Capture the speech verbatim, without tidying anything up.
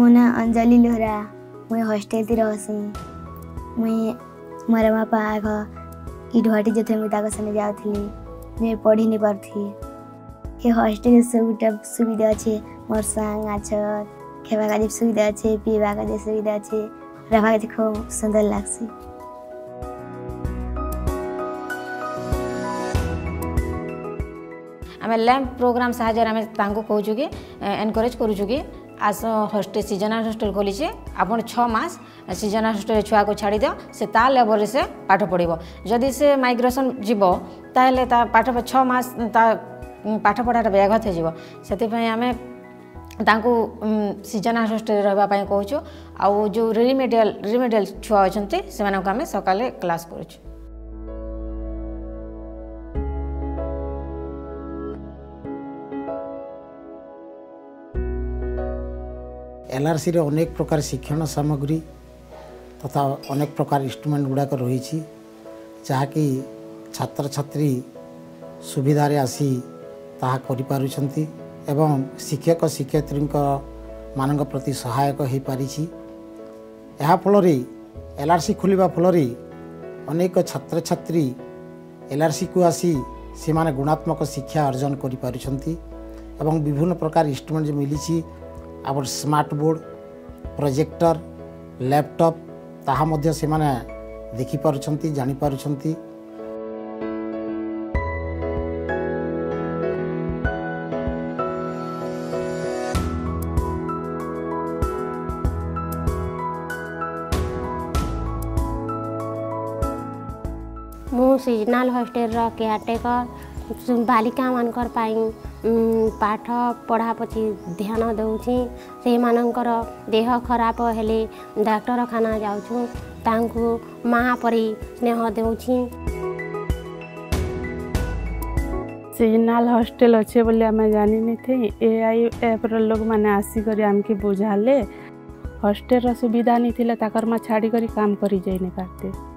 मो ना अंजलि लोहरा मुई हॉस्टेल ती रहसी मुई मोर बापा आग इडवाटी जो थे मुई ताको संगे जाउथली जे पढ़ी नहीं पारथी के हॉस्टेल सब सुविधा अच्छे मोर संग आछत खेवा का सुविधा अच्छे पीवा का सुविधा अच्छे रहा खूब सुंदर लागसी। आम लैंप प्रोग्राम साहाय्य आम कहूँ कि एनकरेज करूँ कि आस हॉस्टेल सीजनल हॉस्टेल खोली आपन छः मास सीजनल हॉस्टेल छुआ को छाड़ी दियो से ता लेवल से पाठ पढ़ो जदि से माइग्रेशन जीव ताहले ता पाठ छः मास ता पाठ पढ़ाटा व्याघात हो आम तांको सीजनल हॉस्टेल रहा कहूँ आउ जो रिमेडियल रिमेडियल छुआ अच्छा से आम सकाले क्लास करूँ। एलआरसी रे अनेक प्रकार शिक्षण सामग्री तथा अनेक प्रकार इंस्ट्रूमेंट गुड़ाक रही जहाँकि छात्र छात्री सुविधारे आसी ताहा करि पारुछंती एवं शिक्षक शिक्षयित्री मान प्रति सहायक हो पारी। यह फल एलआरसी खोलिबा फल अनेक छात्र छात्री एलआरसी को आसी से माने गुणात्मक शिक्षा अर्जन करि पारुछंती एवं विभिन्न प्रकार इंस्ट्रूमेंट जो मिली our smart board projector laptop ताहा मध्य से माने देखि पारुछंती जानि पारुछंती। मु सीजनल हॉस्टेल रा केयरटेकर बालिका मानकर पाई पाठ पढ़ा पची ध्यान दउछि से मानकर देह खराब हेले डाक्तरखाना जाउछु तांको माँ परी स्नेह दउछि। सीजनल हॉस्टेल अच्छे बोले आम जानी नहीं थे ए आई एप लोग मैंने आसिक आमके बुझाले हॉस्टेल सुविधा नहीं थी ताकर माँ छाड़ी कर काम कर जाई नहीं पारते।